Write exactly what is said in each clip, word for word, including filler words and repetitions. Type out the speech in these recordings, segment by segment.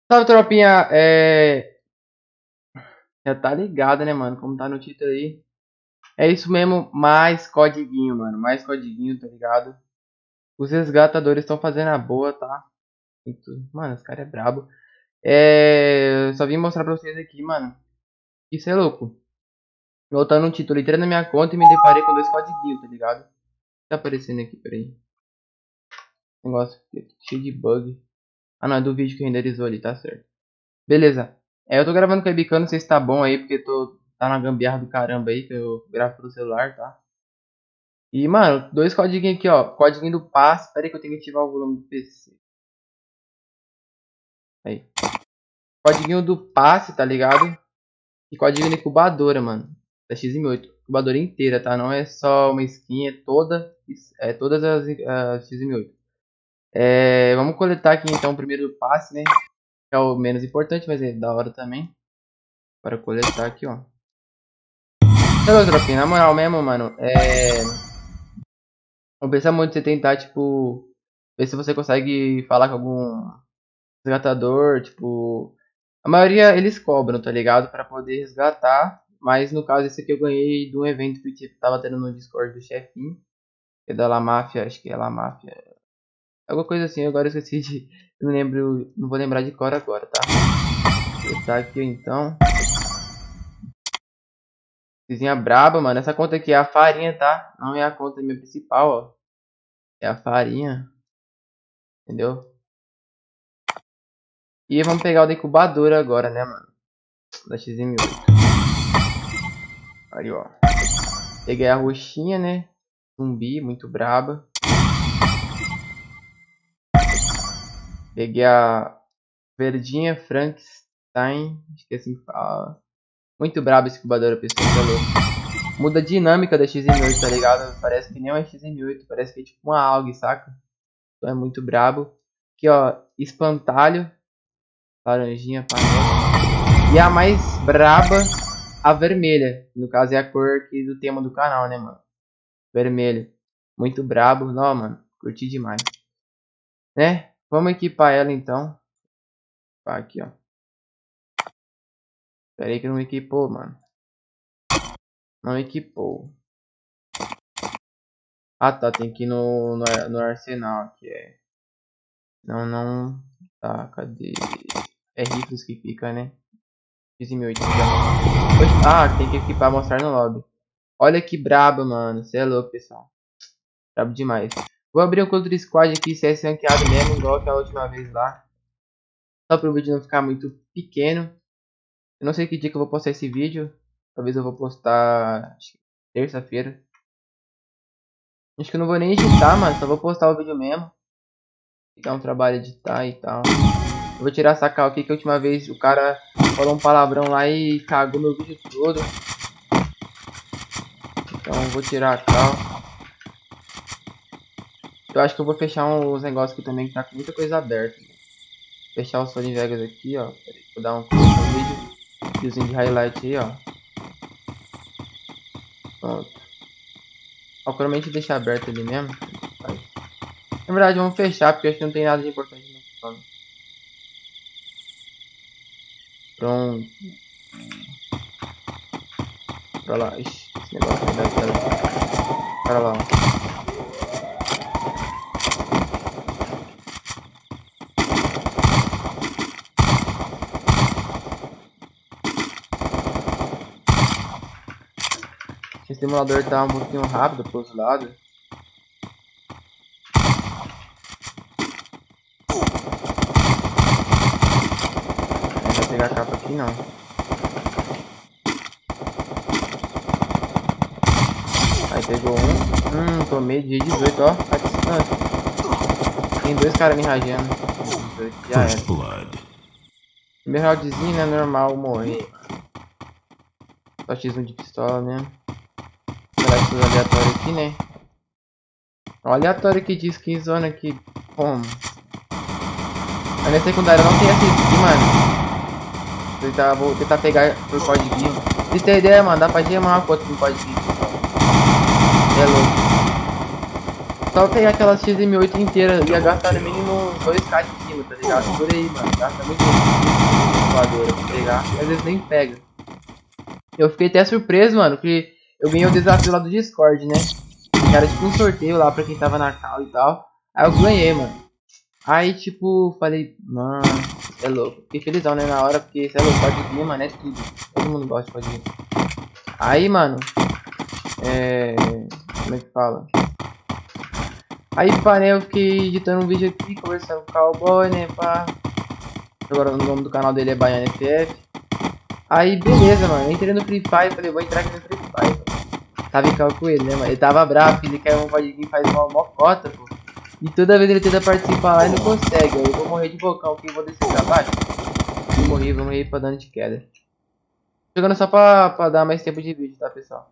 Salve, tropinha, é... Já tá ligado, né, mano? Como tá no título aí. É isso mesmo, mais codiguinho, mano. Mais codiguinho, tá ligado? Os resgatadores estão fazendo a boa, tá? Muito- Mano, esse cara é brabo. É... Só vim mostrar pra vocês aqui, mano. Isso é louco. Voltando no título, entrei na minha conta e me deparei com dois codiguinhos, tá ligado? Tá aparecendo aqui, peraí. Negócio cheio de bug. Ah, não, é do vídeo que renderizou ali, tá certo. Beleza. É, eu tô gravando com a webcam, não sei se tá bom aí, porque tô tá na gambiarra do caramba aí, que eu gravo pelo celular, tá? E, mano, dois códigos aqui, ó. Código do passe. Pera aí que eu tenho que ativar o volume do P C. Aí. Código do passe, tá ligado? E código de incubadora, mano. Da X M oito. Incubadora inteira, tá? Não é só uma skin, é toda. É todas as, as X M oito. É, vamos coletar aqui então o primeiro do passe, né? Que é o menos importante, mas é da hora também. Para coletar aqui, ó. Então, tropinha, na moral mesmo, mano. É. Não precisa muito você tentar, tipo. Ver se você consegue falar com algum resgatador, tipo. A maioria eles cobram, tá ligado? Pra poder resgatar. Mas no caso, esse aqui eu ganhei de um evento que tipo, tava tendo no Discord do chefinho. Que é da La Máfia, acho que é La Máfia. Alguma coisa assim, agora eu esqueci de. Eu não lembro. Não vou lembrar de cor agora, tá? Vou botar aqui então. Vizinha braba, mano. Essa conta aqui é a farinha, tá? Não é a conta minha principal, ó. É a farinha. Entendeu? E vamos pegar o da incubadora agora, né, mano? Da X M oito. Aí, ó. Peguei a roxinha, né? Zumbi, muito braba. Peguei a verdinha, Frankenstein. Acho que é assim que fala. Muito braba esse incubadora, pessoal. Tá louco. Muda a dinâmica da X M oito, tá ligado? Parece que nem uma X M oito. Parece que é tipo uma A U G, saca? Então é muito brabo. Aqui, ó. Espantalho. Laranjinha, panela. E a mais braba, a vermelha. No caso é a cor aqui do tema do canal, né, mano? Vermelho. Muito brabo. Não, mano. Curti demais. Né? Vamos equipar ela então. Aqui, ó. Pera aí que não equipou, mano. Não equipou. Ah, tá. Tem que ir no, no, no arsenal aqui. É. Não, não. Tá, cadê? É rifles que fica, né? X M oito. Ah, tem que equipar, mostrar no lobby. Olha que braba, mano. Você é louco, pessoal. Brabo demais. Vou abrir um Counter Squad aqui, C S ranqueado mesmo, igual aquela última vez lá. Só para o vídeo não ficar muito pequeno. Eu não sei que dia que eu vou postar esse vídeo. Talvez eu vou postar terça-feira. Acho que eu não vou nem editar, mano. Só vou postar o vídeo mesmo. Dá um trabalho editar e tal. Eu vou tirar essa cal aqui que a última vez o cara falou um palavrão lá e cagou meu vídeo todo. Então eu vou tirar a cal. Eu acho que eu vou fechar uns negócios aqui também que tá com muita coisa aberta. Fechar o Sony Vegas aqui, ó. Pera aí, vou dar um vídeo. Videozinho de highlight aí, ó. Pronto. Provavelmente deixar aberto ali mesmo. Na verdade, vamos fechar, porque acho que não tem nada de importante no plano. Pronto. Pra lá. Ixi, esse negócio aí da tela. Para lá. Esse simulador tá um pouquinho rápido pros lados. Não vai pegar a capa aqui não. Aí pegou um. Hum, tomei de dezoito, ó. Tá distante. Tem dois caras me rageando. Já era. Primeiro roundzinho, né? Normal morrer. Só X um de pistola mesmo. Vou dar esses aleatórios aqui, né? O aleatório que diz que zona aqui. Como? A minha secundária não tem essa aqui, mano. Vou tentar, vou tentar pegar por código. Se tem ideia, mano, dá pra gemar uma foto com código. É louco. Só pegar aquela X M oito inteira, ia gastar no mínimo dois K de quilo, tá ligado? Por aí, mano. Gasta muito voadora pra pegar, e às vezes nem pega. Eu fiquei até surpreso, mano, que eu ganhei o desafio lá do Discord, né? Que era tipo um sorteio lá pra quem tava na cal e tal. Aí eu ganhei, mano. Aí, tipo, falei, mano, é louco. Fiquei felizão, né, na hora, porque se é louco, pode vir, mano, é tudo. Todo mundo gosta de pode vir. Aí, mano, é... como é que fala? Aí, pá, né, eu fiquei editando um vídeo aqui, conversando com o Cowboy, né, pá. Agora o nome do canal dele é Baiano F F. Aí, beleza, mano, entrei no Free Fire, falei, vou entrar aqui no Free Fire. Tava em cal com ele, né, mano, ele tava bravo, ele quer um pode vir, faz uma mocota, pô. E toda vez ele tenta participar lá e não consegue. Aí eu vou morrer de bocão aqui e vou descer pra baixo. Vou morrer, vou morrer pra dano de queda. Jogando só pra, pra dar mais tempo de vídeo, tá, pessoal?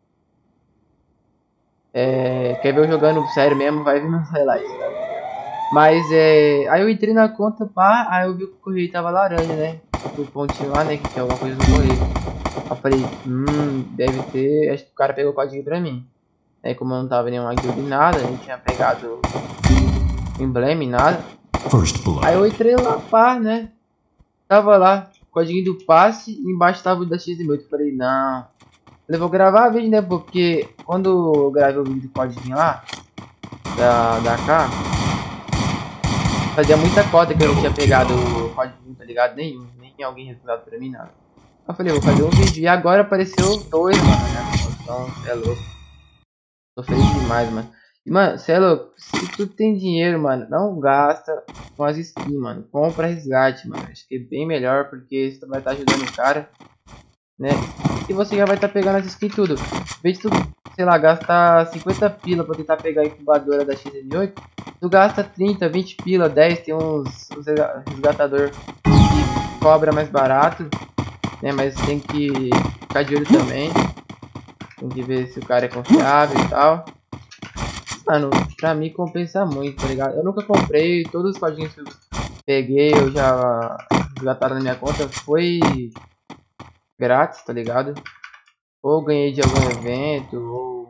É, quer ver eu jogando sério mesmo, vai vir nos highlights, tá? Mas é... aí eu entrei na conta, pá, aí eu vi que o correio tava laranja, né? O pontinho lá, né, que tinha alguma coisa no correio. Aí eu falei, hum, deve ter... acho que o cara pegou o código pra mim. Aí como eu não tava nenhuma guild nada, nem tinha pegado emblema nada. Aí eu entrei lá, pá, né? Tava lá, código do passe, e embaixo tava o da X M oito. Falei, não. Eu vou gravar vídeo, né? Porque quando eu gravei o vídeo do código lá, da, da K, fazia muita cota que eu não tinha pegado o código, tá ligado? Nenhum, nem alguém revelado pra mim, nada. Eu falei, vou fazer um vídeo. E agora apareceu dois, mano, né? Então, cê é louco. Tô feliz demais, mano. E, mano, cê é louco. Se tu tem dinheiro, mano, não gasta com as skins, mano. Compra resgate, mano. Acho que é bem melhor, porque você vai estar ajudando o cara, né? E você já vai estar pegando as skins tudo. Em vez de tu, sei lá, gastar cinquenta pila pra tentar pegar a incubadora da X M oito, tu gasta trinta, vinte pila, dez. Tem uns, uns resgatador que cobra mais barato, né? Mas tem que ficar de olho também. Tem que ver se o cara é confiável e tal. Mano, pra mim compensa muito, tá ligado? Eu nunca comprei, todos os códigos que eu peguei, eu já resgataram na minha conta, foi grátis, tá ligado? Ou ganhei de algum evento, ou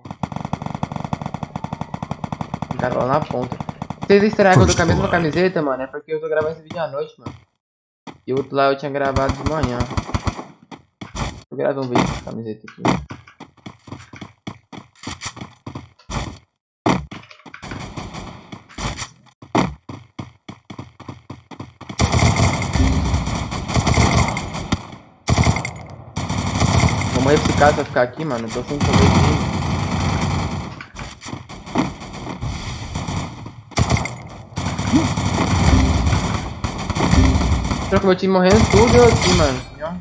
ficaram lá na ponta. Vocês estragam com a mesma camiseta, mano, é porque eu tô gravando esse vídeo à noite, mano. E o outro lá eu tinha gravado de manhã. Eu gravei um vídeo com essa camiseta aqui. Vou morrer pra esse cara pra ficar aqui, mano. Eu tô sem poder de... Só que meu time morrendo tudo eu aqui, mano. Entendeu?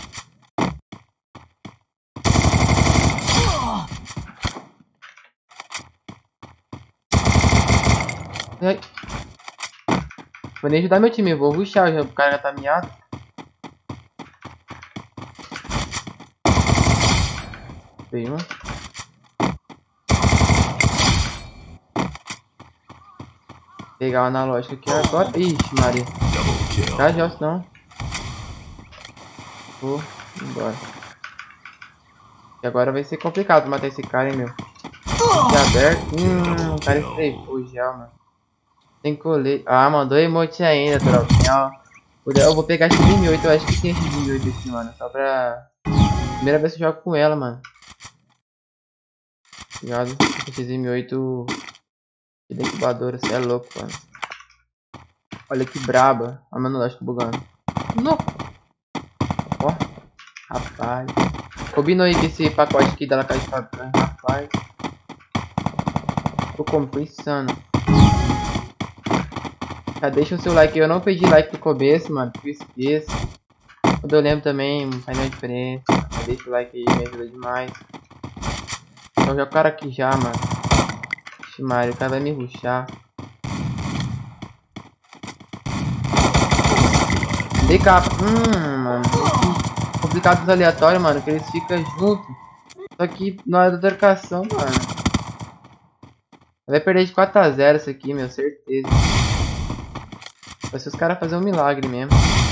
Ai. Vou nem ajudar meu time, eu vou rushar, já, o cara já tá miado. Veio um. Pegar o analógico aqui agora. Ixi, Maria. Já já, senão. Vou embora. E agora vai ser complicado matar esse cara, hein, meu. Já aberto. Hum, o cara estreifou já, mano. Tem colete. Ah, mandou emote ainda, tropinha, ó. Eu vou pegar a X M oito, eu acho que tem a X M oito aqui, mano. Só pra... primeira vez que eu jogo com ela, mano. Ligado? A X M oito... de incubadora, você é louco, mano. Olha que braba. Ah, mano, acho que bugando. Não. Ó. Rapaz. Combinou aí com esse pacote aqui da caixa de papel, rapaz. Tô compensando. Já deixa o seu like. Eu não pedi like no começo, mano. Eu esqueço. Quando eu lembro também, não faz nenhuma diferença. Já deixa o like aí, me ajuda demais. Então já o cara aqui já, mano. Ixi, Mario, o cara vai me rushar. Dei capa. Hum, mano. Complicado dos aleatórios, mano. Que eles ficam juntos. Só que na hora da trocação, mano. Vai perder de quatro a zero isso aqui, meu. Certeza. Vai ser os caras fazer um milagre mesmo.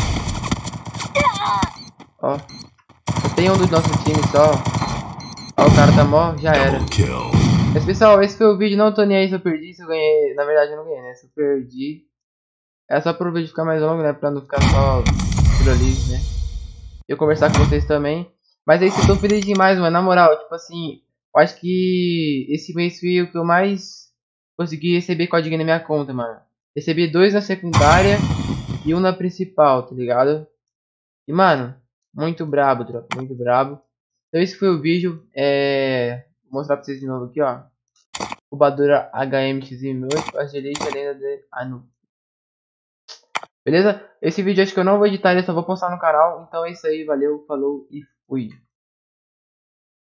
Ó. Só tem um do nosso time só. Ó, o cara tá mó. Já era. Mas pessoal, esse foi o vídeo. Não tô nem aí se eu perdi, se eu ganhei. Na verdade eu não ganhei, né? Se eu perdi. É só pro vídeo ficar mais longo, né? Pra não ficar só por ali, né? Eu conversar com vocês também. Mas é isso, eu tô feliz demais, mano. Na moral, tipo assim, eu acho que esse mês foi o que eu mais consegui receber código na minha conta, mano. Recebi dois na secundária e um na principal, tá ligado? E, mano, muito brabo, tropa, muito brabo. Então esse foi o vídeo. É... Vou mostrar pra vocês de novo aqui, ó. Incubadora H M X M oito, Agilite, a lenda de... Ah, não. Beleza? Esse vídeo acho que eu não vou editar, eu só vou postar no canal. Então é isso aí, valeu, falou e fui.